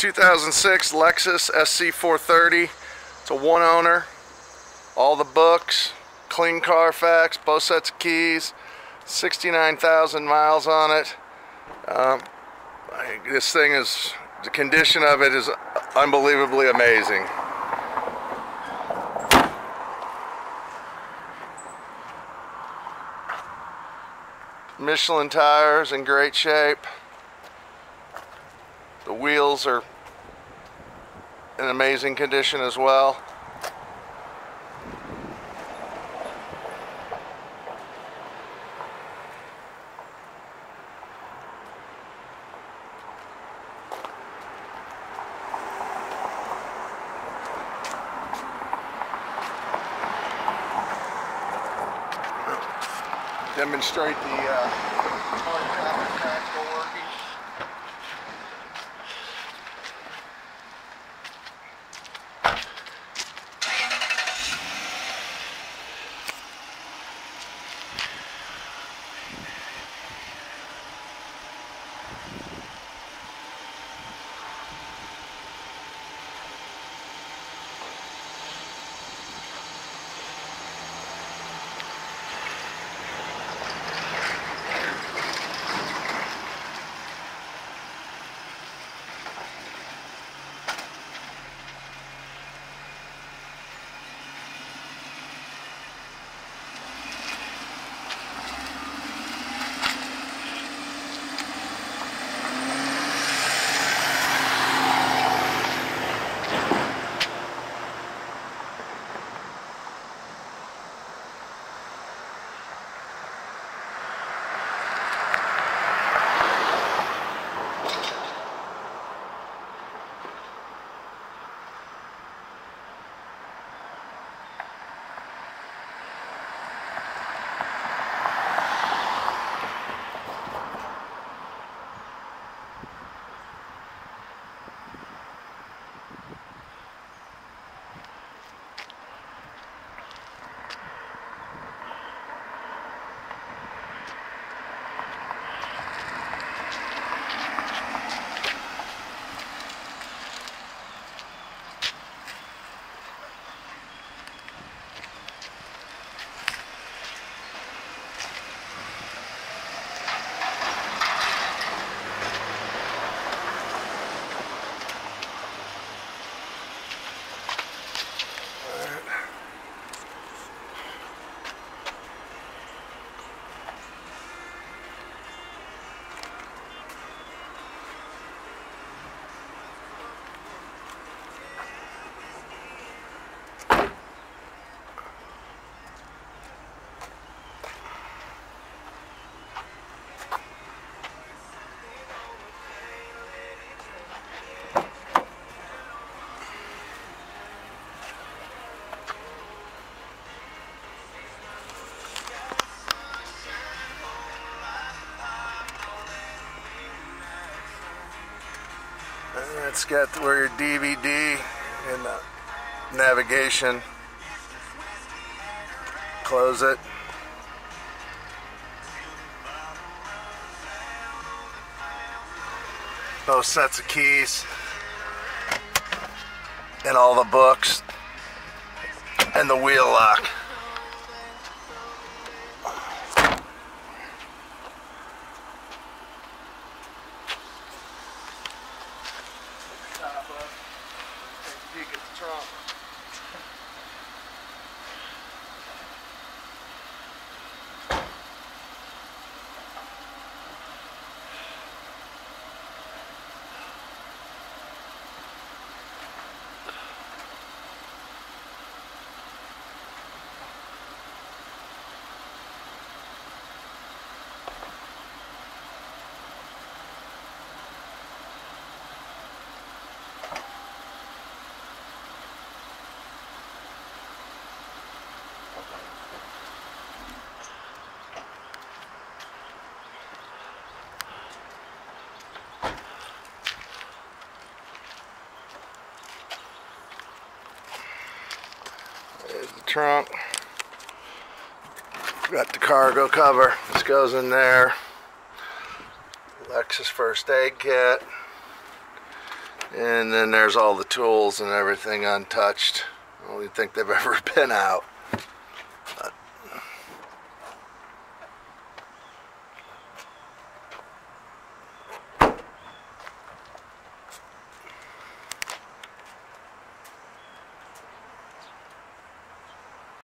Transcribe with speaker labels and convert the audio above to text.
Speaker 1: 2006 Lexus SC430. It's a one owner. All the books, clean Carfax, both sets of keys, 69,000 miles on it. This thing is, the condition of it is unbelievably amazing. Michelin tires in great shape. The wheels are in amazing condition as well. Demonstrate the practical working. It's got where your DVD and the navigation. Close it. Both sets of keys and all the books and the wheel lock. Take a peek at the trunk. There's the trunk. Got the cargo cover. This goes in there. Lexus first aid kit. And then there's all the tools and everything untouched. I don't even think they've ever been out.